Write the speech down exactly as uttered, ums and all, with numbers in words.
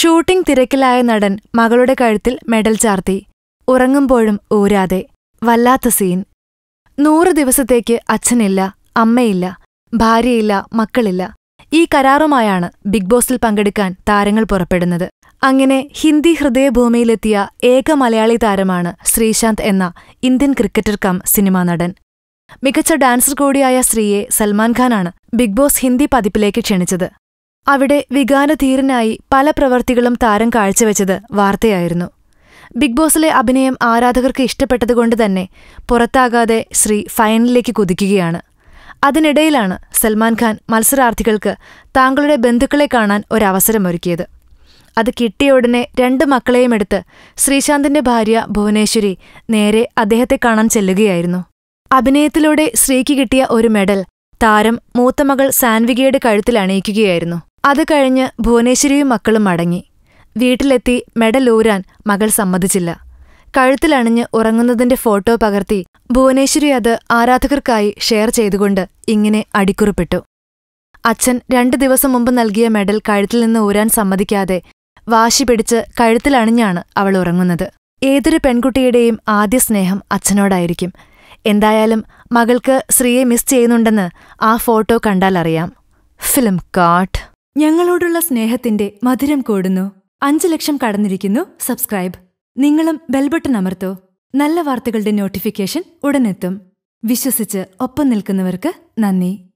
Shooting തിരക്കിലായ നടൻ മകളുടെ കഴുത്തിൽ മെഡൽ ചാർത്തി. ഉറങ്ങുമ്പോഴും ഊരാതെ. വല്ലാത്ത സീൻ. നൂറ് ദിവസത്തേക്ക് അച്ഛനില്ല, അമ്മയില്ല, ഭാര്യയില്ല, മക്കളില്ല. ഈ കരാറുമായാണ് ബിഗ് ബോസിൽ പങ്കെടുക്കാൻ താരങ്ങൾ പുറപ്പെടുന്നത്. അങ്ങനെ ഹിന്ദി ഹൃദയഭൂമിയിലെത്തിയ ഏക മലയാളി താരമാണ് ശ്രീശാന്ത് എന്ന ഇന്ത്യൻ ക്രിക്കറ്റർ കം സിനിമാ നടൻ. മികച്ച ഡാൻസർ കൂടിയായ ശ്രീയെ സൽമാൻ ഖാനാണ് ബിഗ് ബോസ് ഹിന്ദി പതിപ്പിലേക്ക് ക്ഷണിച്ചത്. അവിടെ വികാരധീരനായി പല പ്രവൃത്തികളും താരം കാഴ്ചവെച്ചത് വാർത്തയായിരുന്നു. ബിഗ് ബോസിലെ അഭിനയം ആരാധകർക്ക് ഇഷ്ടപ്പെട്ടതുകൊണ്ട് തന്നെ പുറത്താകാതെ ശ്രീ ഫൈനലിലേക്ക് കുതിക്കുകയാണ്. അതിനിടയിലാണ് സൽമാൻ ഖാൻ മത്സരാർത്ഥികൾക്ക് താങ്കളുടെ ബന്ധുക്കളെ കാണാൻ ഒരവസരമൊരുക്കിയത്. അത് കിട്ടിയ ഉടനെ രണ്ട് മക്കളെയുമെടുത്ത് ശ്രീശാന്തിന്റെ ഭാര്യ ഭുവനേശ്വരി നേരെ അദ്ദേഹത്തെ കാണാൻ ചെല്ലുകയായിരുന്നു. അഭിനയത്തിലൂടെ ശ്രീക്ക് കിട്ടിയ ഒരു മെഡൽ താരം മൂത്തമകൾ സാൻവികയുടെ കഴുത്തിൽ അണിയിക്കുകയായിരുന്നു. അത് കഴിഞ്ഞ് ഭുവനേശ്വരിയും മക്കളും മടങ്ങി. വീട്ടിലെത്തി മെഡൽ ഊരാൻ മകൾ സമ്മതിച്ചില്ല. കഴുത്തിലണിഞ്ഞ് ഉറങ്ങുന്നതിന്റെ ഫോട്ടോ പകർത്തി ഭുവനേശ്വരി അത് ആരാധകർക്കായി ഷെയർ ചെയ്തുകൊണ്ട് ഇങ്ങനെ അടിക്കുറിപ്പിട്ടു. അച്ഛൻ രണ്ടു ദിവസം മുമ്പ് നൽകിയ മെഡൽ കഴുത്തിൽ നിന്ന് ഊരാൻ സമ്മതിക്കാതെ വാശി പിടിച്ച് കഴുത്തിലണിഞ്ഞാണ് അവൾ ഉറങ്ങുന്നത്. ഏതൊരു പെൺകുട്ടിയുടെയും ആദ്യ സ്നേഹം അച്ഛനോടായിരിക്കും. എന്തായാലും മകൾക്ക് ശ്രീയെ മിസ് ചെയ്യുന്നുണ്ടെന്ന് ആ ഫോട്ടോ കണ്ടാലറിയാം. ഫിലിം കാട്ട്. ഞങ്ങളോടുള്ള സ്നേഹത്തിന്റെ മധുരം കൂടുന്നു. അഞ്ചു ലക്ഷം കടന്നിരിക്കുന്നു സബ്സ്ക്രൈബ്. നിങ്ങളും ബെൽബട്ടൺ അമർത്തോ. നല്ല വാർത്തകളുടെ നോട്ടിഫിക്കേഷൻ ഉടനെത്തും. വിശ്വസിച്ച് ഒപ്പം നിൽക്കുന്നവർക്ക് നന്ദി.